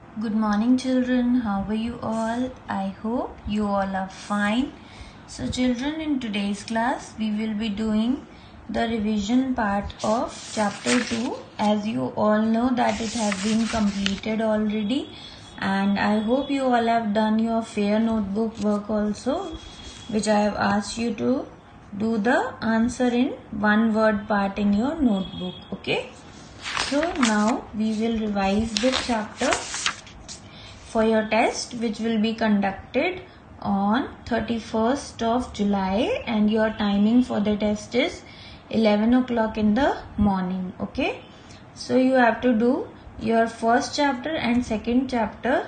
Good morning, children. How are you all? I hope you all are fine. So, children, in today's class, we will be doing the revision part of chapter 2. As you all know that it has been completed already, and I hope you all have done your fair notebook work also, which I have asked you to do the answer in one word part in your notebook. Okay. So now we will revise this chapter for your test, which will be conducted on 31st of July, and your timing for the test is 11 o'clock in the morning. Okay, so you have to do your first chapter and second chapter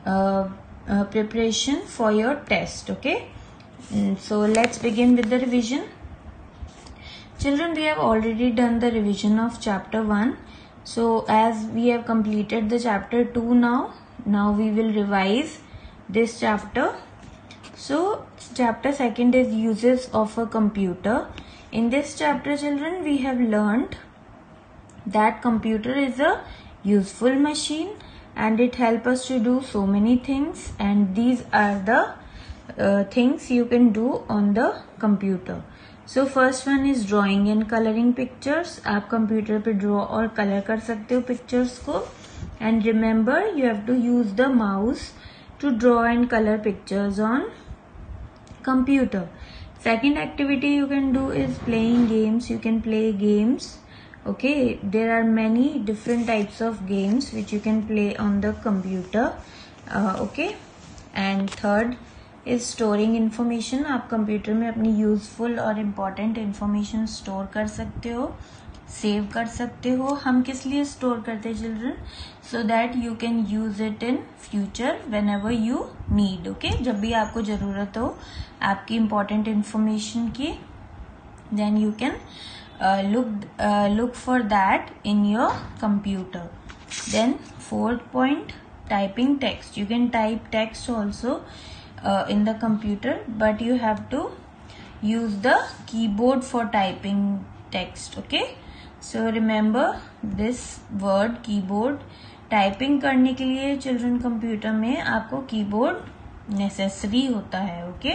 preparation for your test. Okay, so let's begin with the revision. Children, we have already done the revision of chapter 1. So as we have completed the chapter 2 now we will revise this chapter. So chapter 2 is uses of a computer. In this chapter, children, we have learned that computer is a useful machine and it helps us to do so many things, and these are the things you can do on the computer. So first one is drawing and coloring pictures. आप computer पे draw और color कर सकते हो pictures को. And remember, you have to use the mouse to draw and color pictures on computer. Second activity you can do is playing games. You can play games. Okay, there are many different types of games which you can play on the computer. Okay, and third is storing information. आप computer में अपनी useful और important information store कर सकते हो, save कर सकते हो. हम किस लिए स्टोर करते हैं children? So that you can use it in future whenever you need. Okay, जब भी आपको जरूरत हो आपकी इम्पॉर्टेंट इंफॉर्मेशन की, then you can look for that in your computer. Then fourth point, typing text. You can type text also in the computer, but you have to use the keyboard for typing text. Okay, so remember this word keyboard. Typing करने के लिए children computer में आपको keyboard necessary होता है. Okay,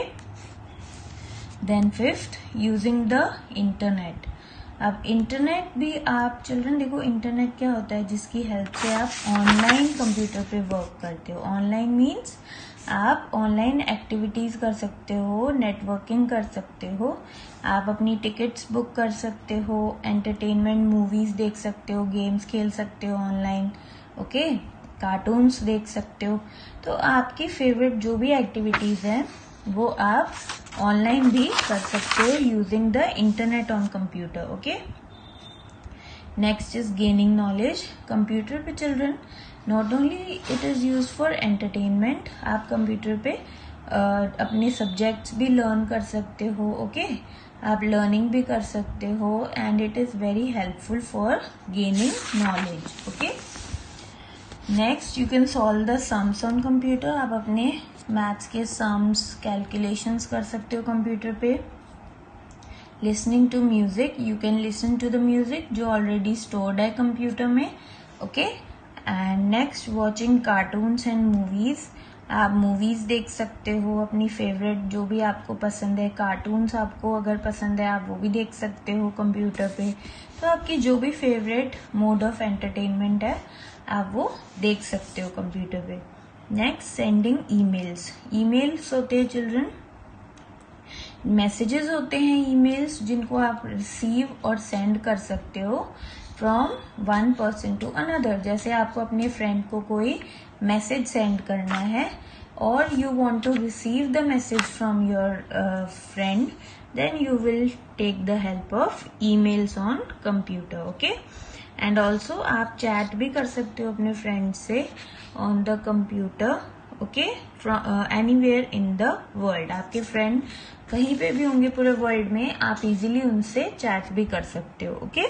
then fifth, using the internet. अब internet भी आप चिल्ड्रन देखो, इंटरनेट क्या होता है? जिसकी हेल्प से आप ऑनलाइन कंप्यूटर पे वर्क करते हो. ऑनलाइन मीन्स आप ऑनलाइन एक्टिविटीज कर सकते हो, नेटवर्किंग कर सकते हो, आप अपनी टिकट्स बुक कर सकते हो, एंटरटेनमेंट मूवीज देख सकते हो, गेम्स खेल सकते हो ऑनलाइन. ओके, कार्टून्स देख सकते हो. तो आपकी फेवरेट जो भी एक्टिविटीज हैं वो आप ऑनलाइन भी कर सकते हो using the internet on computer. Okay, next is gaining knowledge. Computer पे children not only it is use for entertainment, आप कंप्यूटर पे अपने सब्जेक्ट्स भी लर्न कर सकते हो. ओके, आप लर्निंग भी कर सकते हो, and it is very helpful for gaining knowledge. Okay, next you can solve the sums on computer. आप अपने मैथ्स के सम्स कैलकुलेशंस कर सकते हो कंप्यूटर पे. Listening to music, you can listen to the music जो ऑलरेडी स्टोर्ड है computer में. Okay, and next watching cartoons and movies. आप मूवीज देख सकते हो अपनी फेवरेट जो भी आपको पसंद है. कार्टून्स आपको अगर पसंद है आप वो भी देख सकते हो कंप्यूटर पे. तो आपकी जो भी फेवरेट मोड ऑफ एंटरटेनमेंट है आप वो देख सकते हो कंप्यूटर पे. Next, sending emails. ईमेल्स होते हैं चिल्ड्रन, मैसेजेस होते हैं ईमेल्स जिनको आप रिसीव और सेंड कर सकते हो from one person to another. जैसे आपको अपने फ्रेंड को कोई मैसेज सेंड करना है और you want to receive the message from your friend, then you will take the help of emails on computer. Okay, and also आप चैट भी कर सकते हो अपने फ्रेंड से on the computer. Okay, from anywhere in the world. आपके friend कहीं पे भी होंगे पूरे वर्ल्ड में, आप इजीली उनसे चैट भी कर सकते हो. Okay,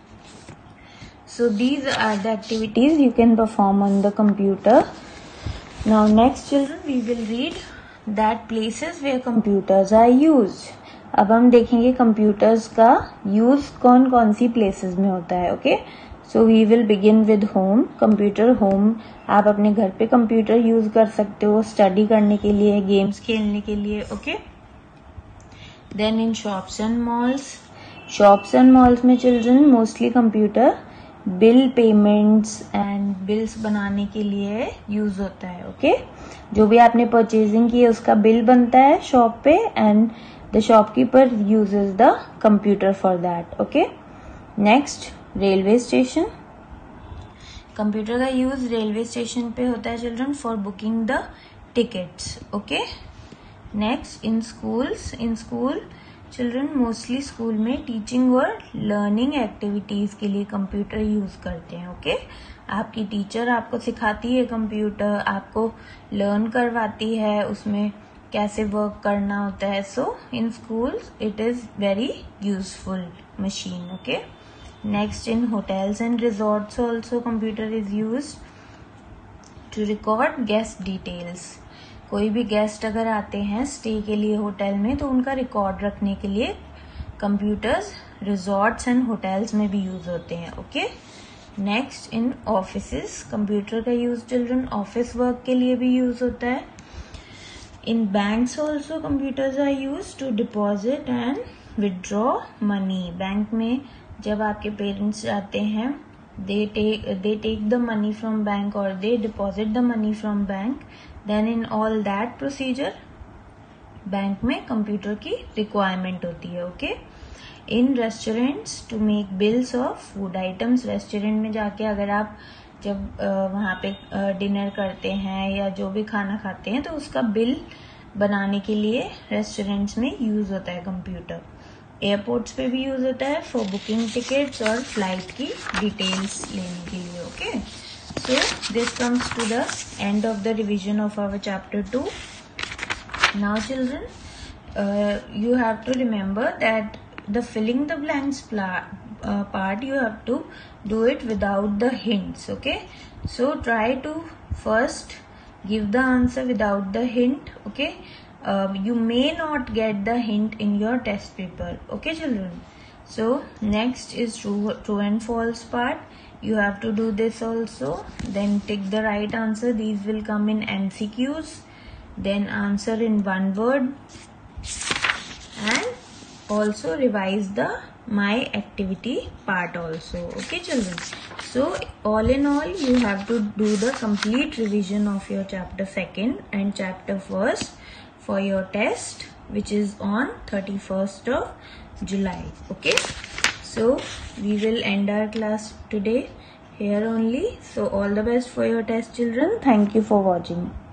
so these are the activities you can perform on the computer. Now next children we will read that places where computers are used. अब हम देखेंगे कंप्यूटर्स का यूज कौन कौन सी प्लेसेस में होता है. Okay, so we will begin with home. Computer home, आप अपने घर पे कंप्यूटर यूज कर सकते हो स्टडी करने के लिए, गेम्स खेलने के लिए. Okay. Then in shops and malls. Shops and malls में children mostly computer bill payments and bills बनाने के लिए यूज होता है. ओके. जो भी आपने परचेजिंग की है उसका बिल बनता है शॉप पे and the shopkeeper uses the computer for that. Okay. Next, railway station. Computer का यूज रेलवे स्टेशन पे होता है children for booking the tickets. Okay. Next, in schools. In school children mostly school में teaching और learning activities के लिए computer use करते हैं. ओके. आपकी टीचर आपको सिखाती है कंप्यूटर, आपको लर्न करवाती है उसमें कैसे वर्क करना होता है. So in schools it is very useful machine. Okay. Next, in hotels and resorts also computer is used to record guest details. कोई भी गेस्ट अगर आते हैं स्टे के लिए होटल में तो उनका रिकॉर्ड रखने के लिए कंप्यूटर्स रिजॉर्ट्स एंड होटल्स में भी यूज होते हैं. Okay. Next, in offices. Computer का यूज चिल्ड्रन ऑफिस वर्क के लिए भी यूज होता है. In banks also computers are use to deposit and withdraw money. Bank में जब आपके पेरेंट्स जाते हैं they take the money from bank or they deposit the money from bank, then in all that procedure bank में computer की requirement होती है. Okay. In restaurants to make bills of food items. Restaurant में जाके अगर आप जब वहाँ पे डिनर करते हैं या जो भी खाना खाते हैं तो उसका बिल बनाने के लिए रेस्टोरेंट्स में यूज होता है कंप्यूटर. एयरपोर्ट्स पे भी यूज होता है फॉर बुकिंग टिकट्स और फ्लाइट की डिटेल्स लेने के लिए. Okay. So this comes to the end of the revision of our chapter 2. Now children, you have to remember that the filling the blanks part you have to do it without the hints. Okay. So try to first give the answer without the hint. Okay. You may not get the hint in your test paper. Okay children. So next is true and false part. You have to do this also. Then tick the right answer. These will come in MCQs. Then answer in one word and also revise the my activity part also. Okay children. So all in all you have to do the complete revision of your chapter 2nd and chapter 1st for your test which is on 31st of July. Okay. So we will end our class today here only. So all the best for your test children. Thank you for watching.